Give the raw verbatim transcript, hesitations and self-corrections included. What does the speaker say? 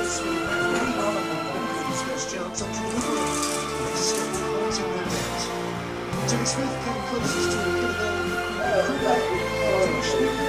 Yes, we have many honourable first chance up to the middle. Let's step forward to the net. Jimmy Smith came closest to a bit of a